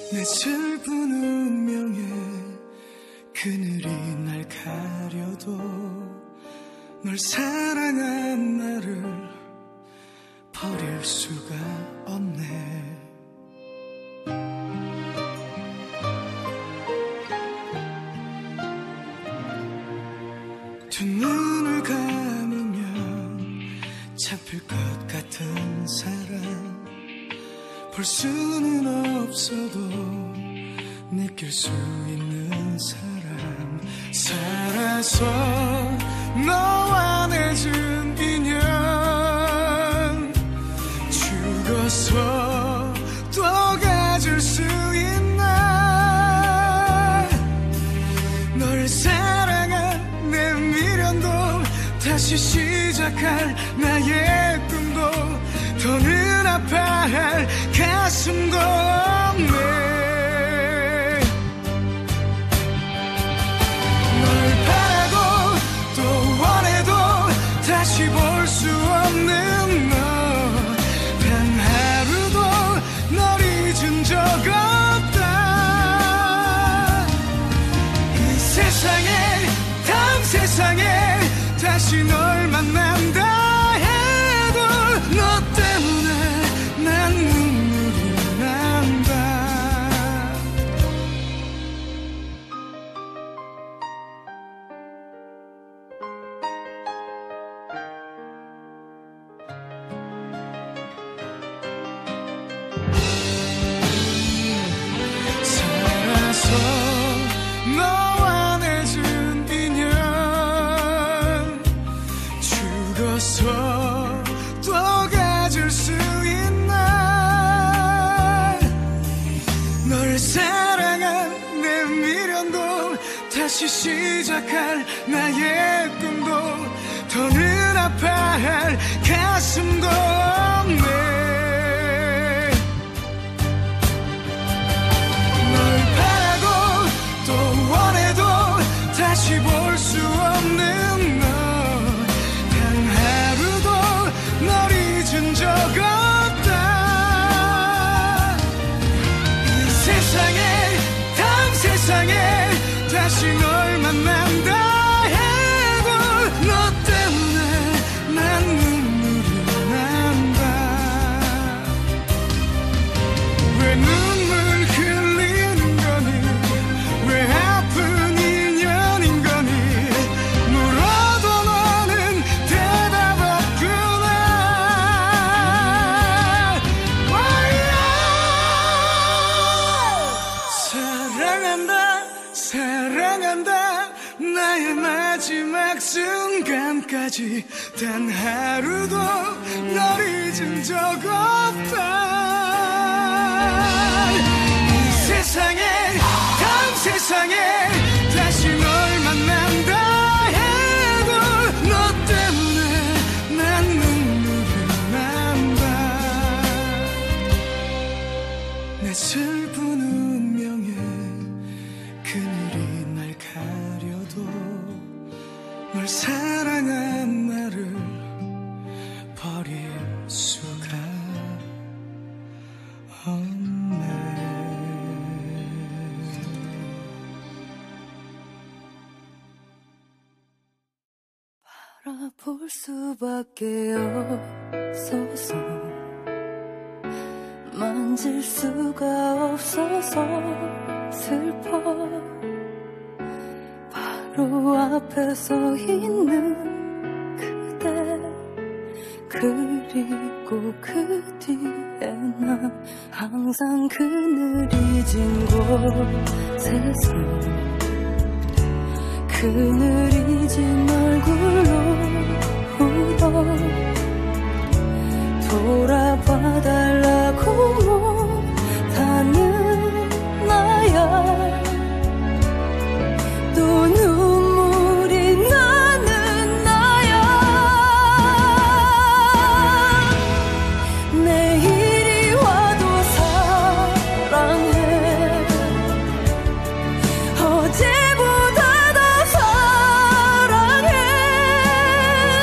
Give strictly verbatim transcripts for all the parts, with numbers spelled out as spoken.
내 슬픈 운명에 그늘이 날 가려도 널 사랑한 나를 버릴 수가 없네. 두 눈을 감으면 잡힐 것 같은 사람, 볼 수는 없어도 느낄 수 있는 사람, 살아서 너와 맺은 인연, 죽어서 또 가질 수 있나. 널 사랑한 내 미련도 다시 시작할 나의 꿈도 더는 아파할 가슴도 없네. 다시 볼 수 없는 너, 단 하루도 널 잊은 적 없다. 이 세상에, 다음 세상에 다시 널 만난다 해도 너 때문에 난 눈물이 난다. 너와 맺은 인연, 죽어서 또 가질 수 있나. 널 사랑한 내 미련도 다시 시작할 나의 꿈도 더는 아파할 가슴도 없네. 다시 볼 수 없는 너, 단 하루도 널 잊은 적 없다. 이 세상에, 다음 세상에 다시 널 만난다 해도 너 때문에 난 눈물이 난다. 왜 눈물 흘리는 거니, 왜 아픈 나의 마지막 순간까지 단 하루도 널 잊은 적 없다. 이 세상에, 다음 세상에 다시 널 만난다 해도 너 때문에 난 눈물이 난다. 내 슬픈 운명에 그늘이 날 가려도 널 사랑한 나를 버릴 수가 없네. 바라볼 수밖에 없어서 만질 수가 없어서 슬퍼. 바로 앞에 서 있는 그대, 그리고 그 뒤에 나 항상 그늘이 진 곳에서 그늘이 진 얼굴로 울어 돌아봐달라고 못하는 나야. 또 눈물이 나는 나야. 내일이 와도 사랑해. 어제보다 더 사랑해.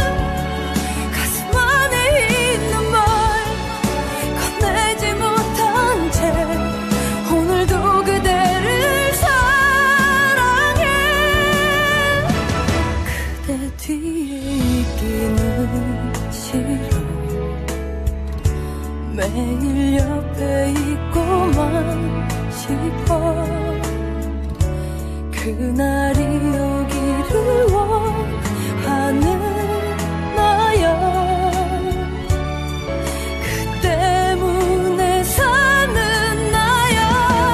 가슴 안에 있는 말 건네지 못한 싶어 그날이 오기를 원하는 나야 그 때문에 사는 나야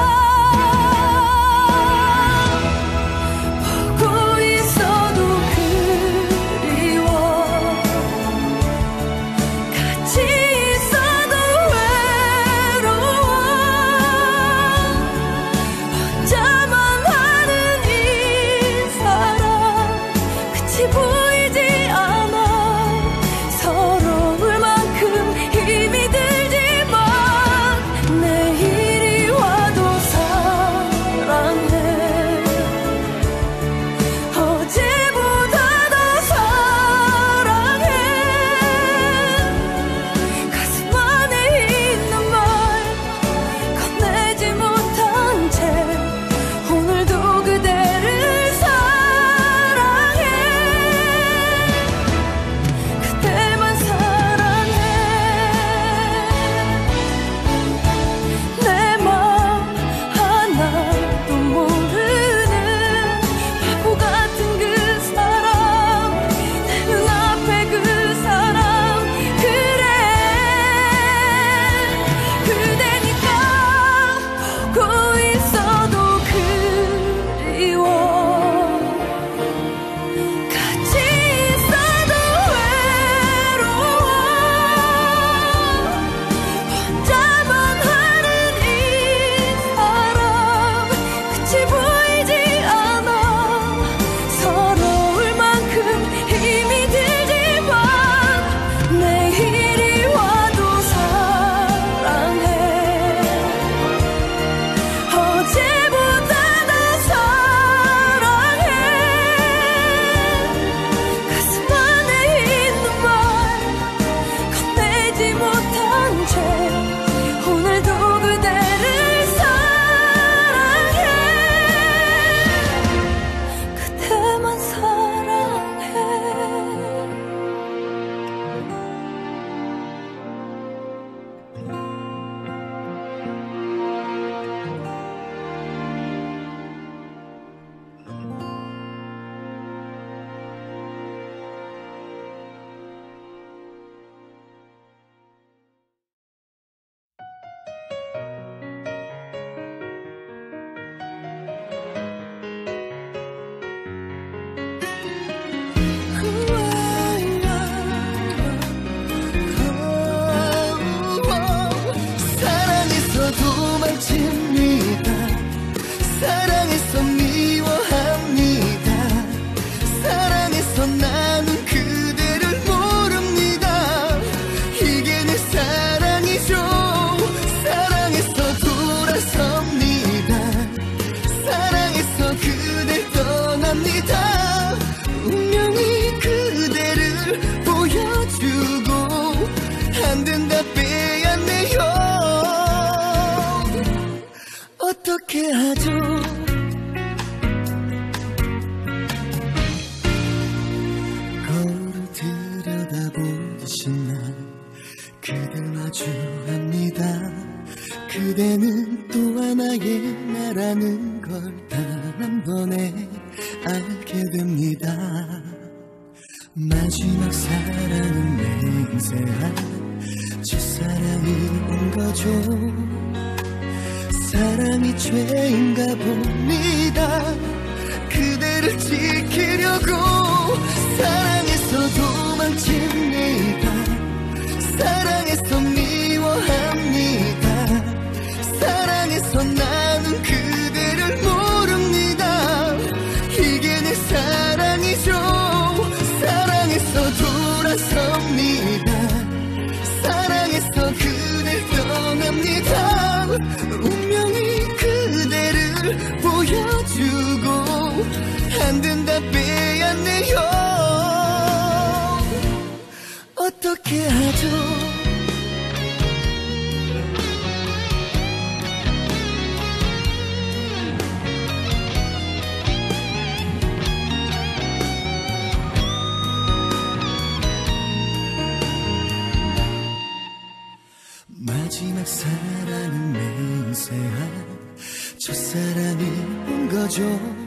보고 있어도 그리워 같이 있어도 외로워 혼자만 하는 이 사랑 끝이 보이지 않아 서러울 만큼 힘이 들지만 내일이 와도 사랑해 어제보다 더 사랑해 가슴 안에 있는 말 건네지 못한 채 오늘도 그대를 사랑해 그대만 사랑해 내 맘 하나도 모르는 바보 같은 그 사람 내 눈앞에 그 사람 그래 그대니까 보고 있어도 그리워 같이 있어도 외로워 혼자만 하는 이 사람 끝이 보이지 않아 서러울 만큼 힘이 들지만 내일이 와도 사랑해 어제보다 더 사랑해 가슴 안에 있는 말 건네지 못한 채 오늘도 그대를 사랑해 그대만 사랑해 사랑해서 도망칩니다 사랑해서 미워합니다 사랑해서 나는 그대를 모릅니다 이게 내 사랑이죠 사랑해서 돌아섭니다 사랑해서 그댈 떠납니다 운명이 그대를 보여주고 안 된다 빼앗네요 어떻게 하죠 거울을 들여다보듯이 난 그댈 마주합니다 그대는 또 하나의 나라는 걸 단 한 번에 알게 됩니다 마지막 사랑은 맹세한 첫사랑이 온 거죠 사랑이 죄인가 봅니다 그대를 지키려고 사랑해서 도망칩니다 사랑해서 미워합니다 사랑해서 나는 그대를 모릅니다 이게 내 사랑이죠 사랑해서 돌아섭니다 사랑해서 그댈 떠납니다 운명이 그대를 보여주고 안 된다 빼앗네요 어떻게 하죠 마지막 사랑은 맹세한 첫사랑이 온 거죠.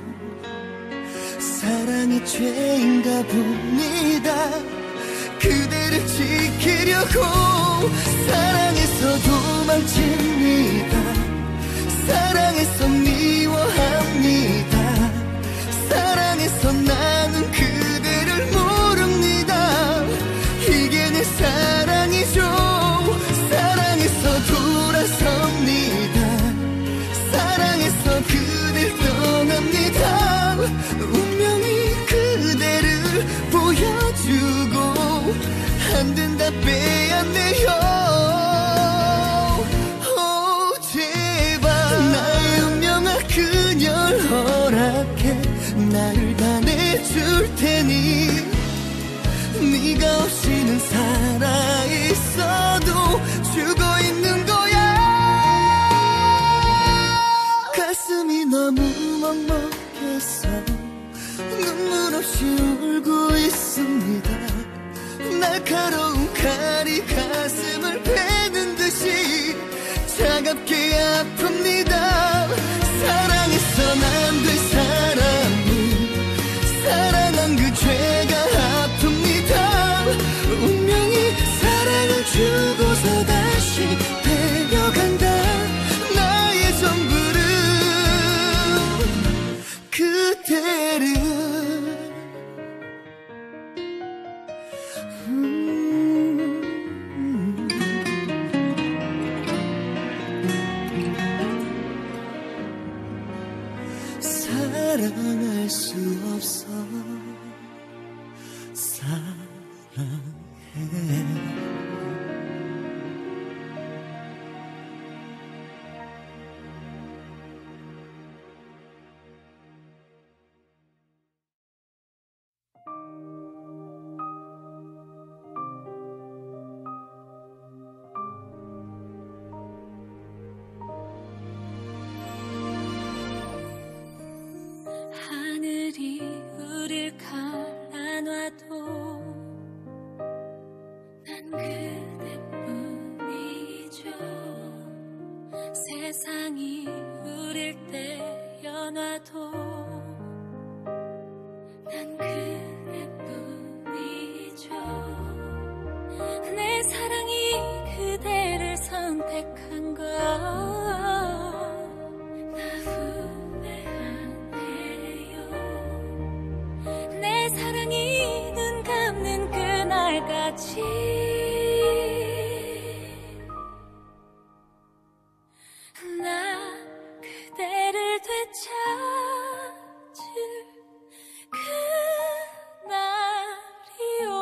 사랑이 죄인가 봅니다. 그대를 지키려고 사랑해서 도망칩니다. 사랑해서 미워합니다. 사랑해서 나는 그대를 모릅니다. 이게 내 사랑이죠. 사랑해서 돌아섭니다. 사랑해서 그댈 떠납니다. 운명이 그대를 보여주고 안 된다 빼앗네요. 오 제발 나의 운명아 그녀를 허락해. 나를 다 내줄 테니 네가 없이는 살아있어도 죽어있는 거야. 가슴이 너무 먹먹해서 눈물 없이 울고 있습니다. 날카로운 칼이 가슴을 베는 듯이 차갑게 아픕니다. 사랑했선 안 될 사람을 사랑한 그 죄가 아픕니다. 운명이 사랑을 주고서 다시 데려간다. 나의 전부를 그대를 사랑할 수 없어. 사랑해. 하늘이 우릴 갈라놔도 난 그대뿐이죠. 세상이 우릴 떼어놔도 난 그대뿐이죠. 내 사랑이 그대를 선택한 걸 나 후회하네요. 내 사랑이 눈 감는 그날까지 나 그대를 되찾을 그날이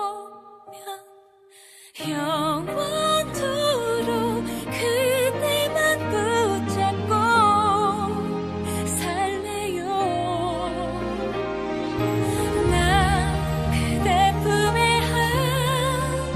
오면 영원토록 그대만 붙잡고 살래요. 나 그대 품에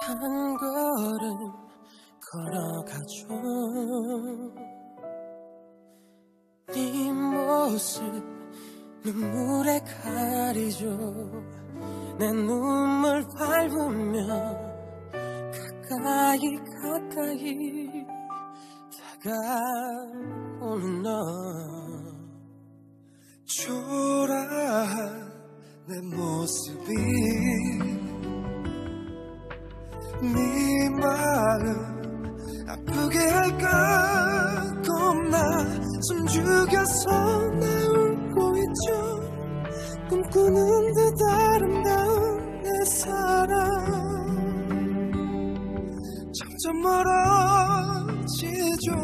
한 걸음 걸어가죠. 네 모습 눈물에 가리죠. 내 눈물 밟으며 가까이 가까이 다가오는 너. 초라한 내 모습이 네 마음 아프게 할까 겁나 숨죽여서 나 울고 있죠. 꿈꾸는 듯 아름다운 내 사랑 점점 멀어지죠.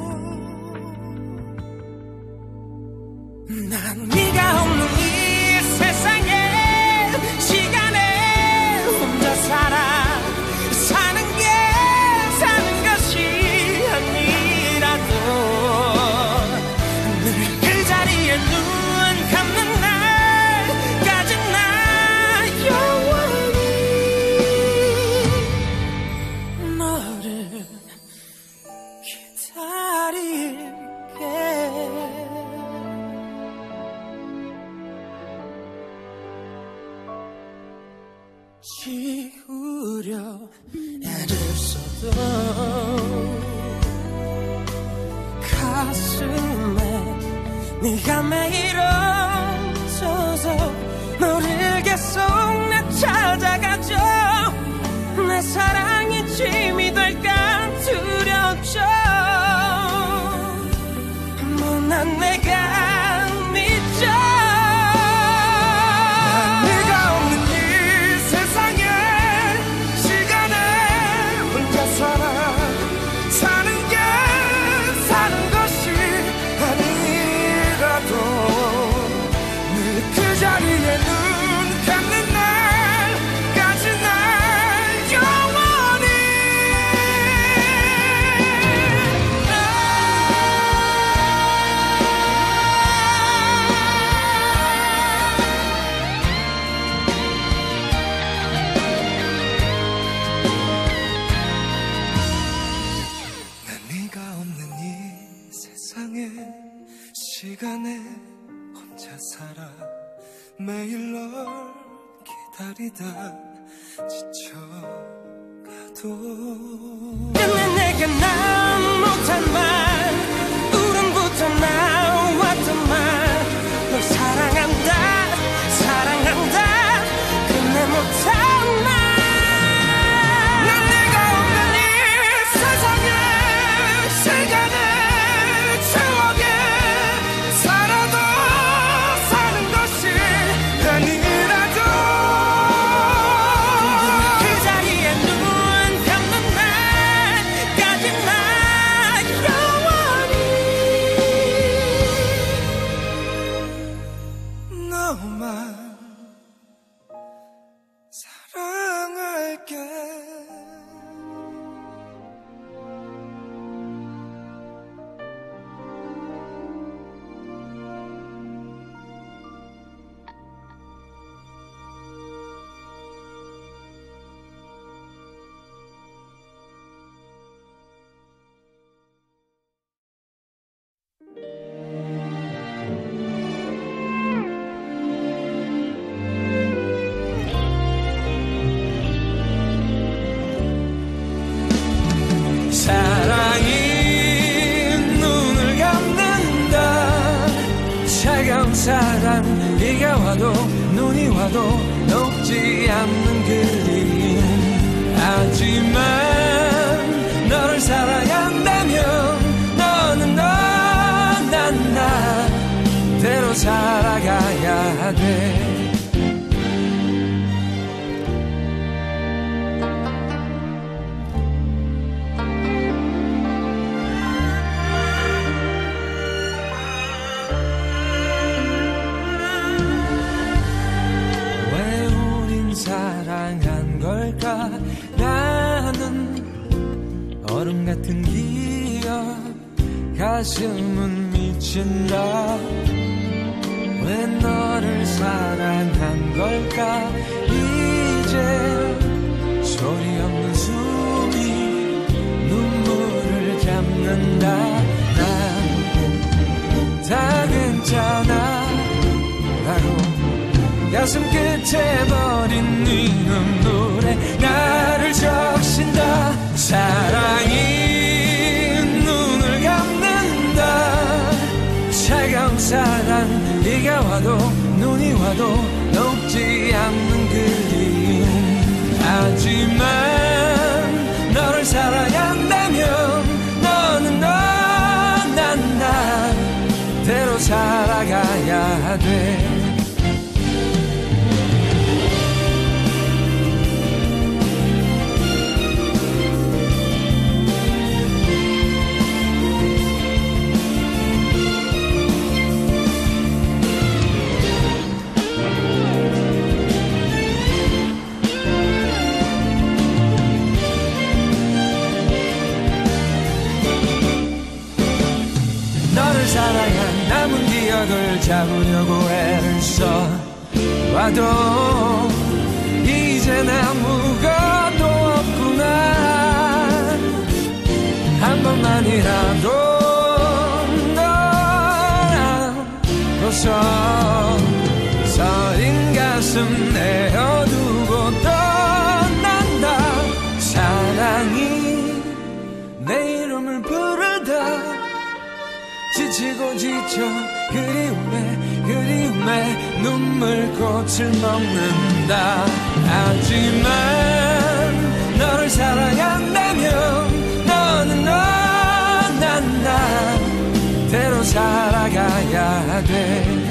난 네가 없는 이 세상에 시간에 혼자 살아. 사는 게 사는 것이 아니라도 늘 그 자리에 눈 감는 날까지 나 영원히 너를 기다릴게. 지우려 애를 써도 가슴에 네가 매일 얹혀서 너를 계속 나 찾아가죠. 내 사랑이 짐이 될까 두렵죠. 못난 내가 믿죠. 시간에 혼자 살아. 매일 널 기다리다 지쳐가도 끝내 내가 난 못한 말 울음부터 나왔던 말. 널 사랑한다 사랑한다 끝내 못한 말. 난 내가 없는 이 세상에 시간에 사랑 비가 와도 눈이 와도 녹지 않는 그림. 하지만 너를 사랑한다면 너는 너 난 나대로 살아가야 돼. 사랑한 걸까? 나는 얼음 같은 기억 가슴은 미친다. 왜 너를 사랑한 걸까? 이제 소리 없는 수 가슴 끝에 버린 네 눈물에 나를 적신다. 사랑이 눈을 감는다. 차가운 사랑 비가 와도 눈이 와도 녹지 않는 그리움. 하지만 너를 사랑한다면 너는 너 난 나대로 살아가야 돼. 사랑한 남은 기억을 잡으려고 애를 써 와도 이젠 아무것도 없구나. 한 번만이라도 너랑로서 서린 가슴 내어두고 떠난다. 사랑이 내 이름을 부르다. 지치고 지쳐 그리움에 그리움에 눈물꽃을 먹는다. 하지만 너를 사랑한다면 너는 너 난 나대로 살아가야 돼.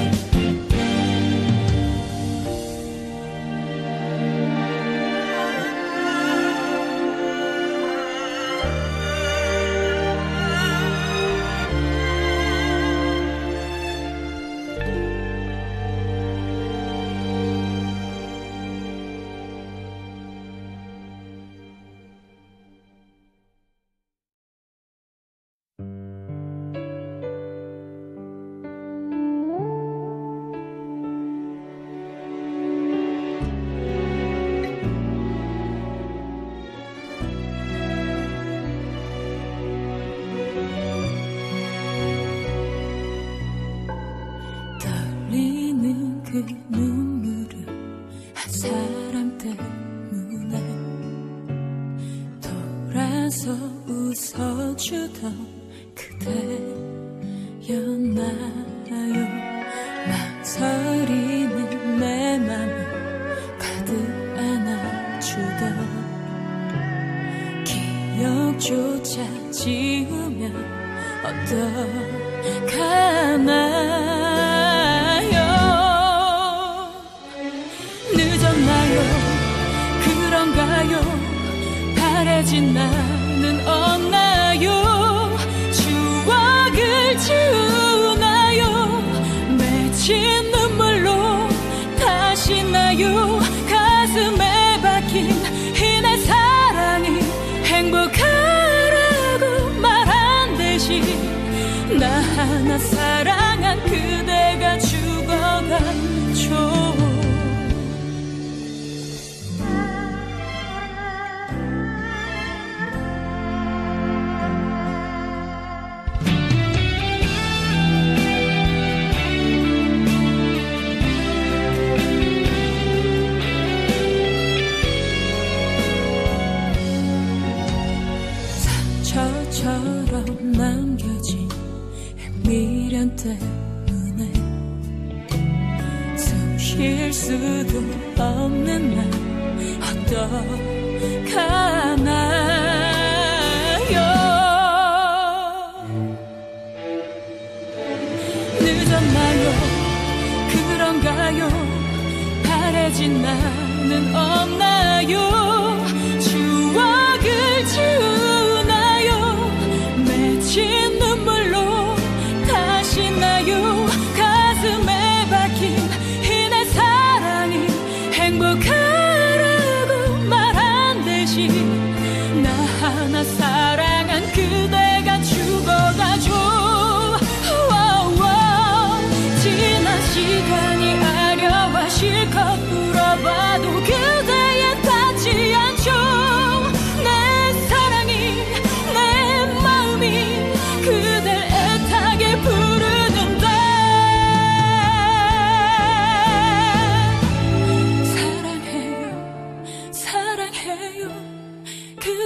행복하라고 말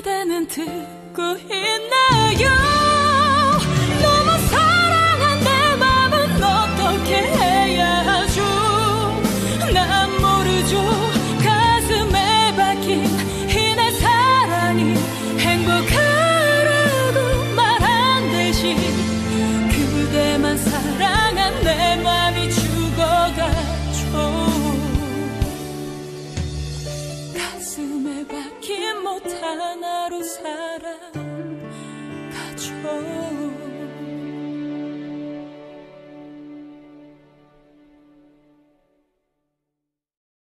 그대는 듣고 있나요? 너무 사랑한 내 맘은 어떻게 해야 하죠? 난 모르죠. 가슴에 박힌 이 내 사랑이 행복하라고 말한 대신 그대만 사랑한 내 맘이 죽어가죠. 가슴에 박힌 못 하나로 살아가죠.